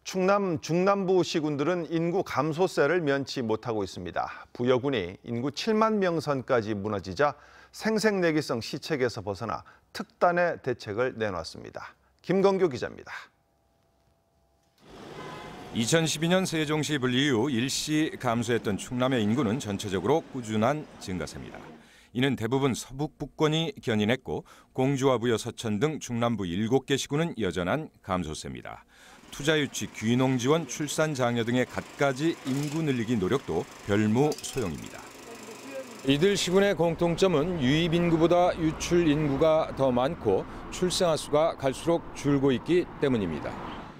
충남 중남부 시군들은 인구 감소세를 면치 못하고 있습니다. 부여군이 인구 7만 명 선까지 무너지자 생색내기성 시책에서 벗어나 특단의 대책을 내놨습니다. 김건규 기자입니다. 2012년 세종시 분리 이후 일시 감소했던 충남의 인구는 전체적으로 꾸준한 증가세입니다. 이는 대부분 서북북권이 견인했고 공주와 부여, 서천 등 중남부 7개 시군은 여전한 감소세입니다. 투자 유치, 귀농 지원, 출산 장려 등의 갖가지 인구 늘리기 노력도 별무 소용입니다. 이들 시군의 공통점은 유입 인구보다 유출 인구가 더 많고 출생아 수가 갈수록 줄고 있기 때문입니다.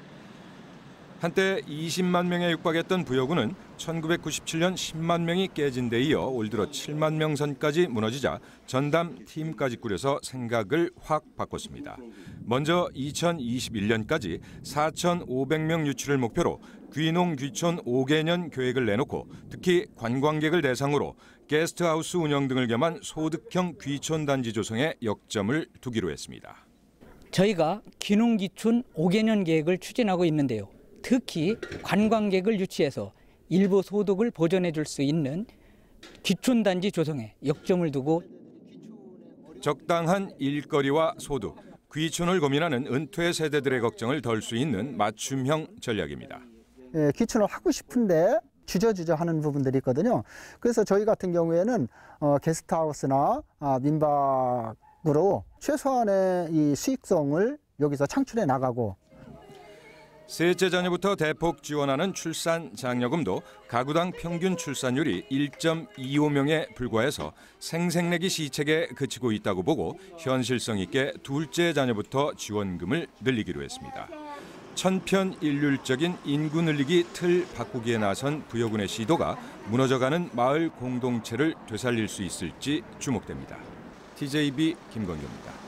한때 20만 명에 육박했던 부여군은 1997년 10만 명이 깨진 데 이어 올 들어 7만 명 선까지 무너지자 전담 팀까지 꾸려서 생각을 확 바꿨습니다. 먼저 2021년까지 4,500명 유치를 목표로 귀농 귀촌 5개년 계획을 내놓고 특히 관광객을 대상으로 게스트하우스 운영 등을 겸한 소득형 귀촌 단지 조성에 역점을 두기로 했습니다. 저희가 귀농 귀촌 5개년 계획을 추진하고 있는데요. 특히 관광객을 유치해서 일부 소득을 보전해 줄 수 있는 귀촌단지 조성에 역점을 두고 적당한 일거리와 소득, 귀촌을 고민하는 은퇴 세대들의 걱정을 덜 수 있는 맞춤형 전략입니다. 귀촌을 하고 싶은데 주저주저 하는 부분들이 있거든요. 그래서 저희 같은 경우에는 게스트하우스나 민박으로 최소한의 이 수익성을 여기서 창출해 나가고 셋째 자녀부터 대폭 지원하는 출산 장려금도 가구당 평균 출산율이 1.25명에 불과해서 생색내기 시책에 그치고 있다고 보고 현실성 있게 둘째 자녀부터 지원금을 늘리기로 했습니다. 천편일률적인 인구 늘리기 틀 바꾸기에 나선 부여군의 시도가 무너져가는 마을 공동체를 되살릴 수 있을지 주목됩니다. TJB 김건규입니다.